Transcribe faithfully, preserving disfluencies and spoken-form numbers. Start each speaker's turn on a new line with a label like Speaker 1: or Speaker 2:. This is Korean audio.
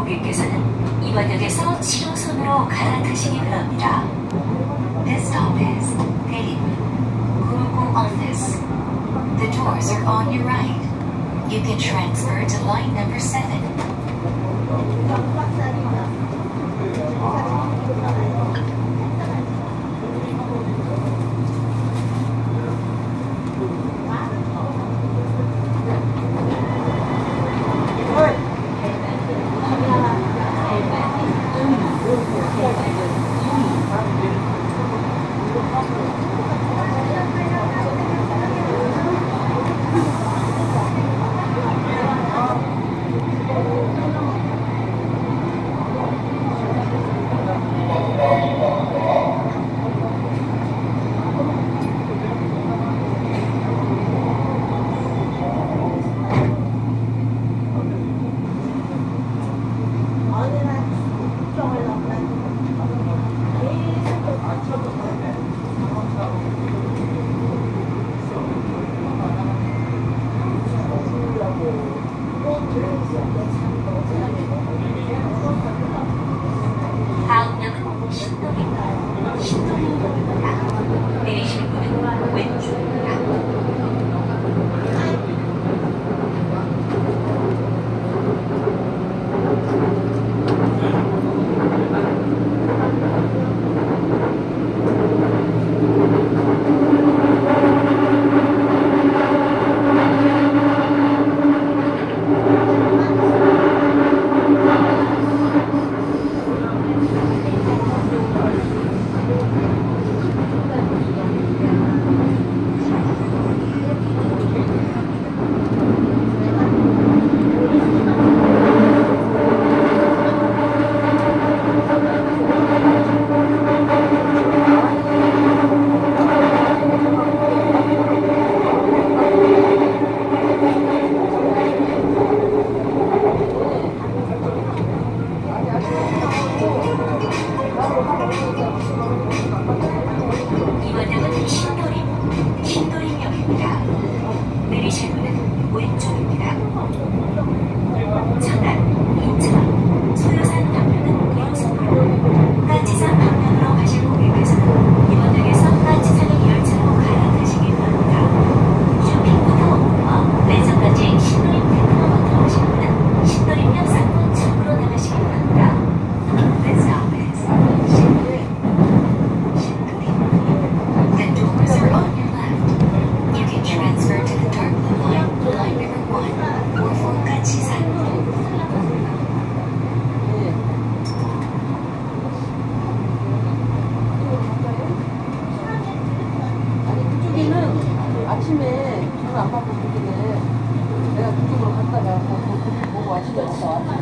Speaker 1: 고객께서는 이번 역에서 칠 호선으로 갈아타시기 바랍니다. This stop is Daerim. Gurukul on this. The doors are on your right. You can transfer to line number seven. 다음 역은 신도림입니다. 신도림역입니다. 내리실 문은 왼쪽입니다. 이번 역은 신도림, 신도림역입니다. 내리실 문은 왼쪽입니다. 천안, 인천, 소요산 방면은 일 호선으로, 까치산 방면으로 가실 고객께서는 이번 역에서 까치산역 열차로 갈아타시기 바랍니다. 쇼핑부터 매점까지 신도림 테크노부터 가실 분은 신도림역 삼 번 출구로 나가시기 바랍니다. This stop is 신도림. The doors are on your left. You can transfer to the dark blue line, line number one, or for 까치산.
Speaker 2: 아니 그쪽에는 아침에 전화 안 받고 그쪽에 내가 그쪽으로 갔다가 보고 아침에 왔어.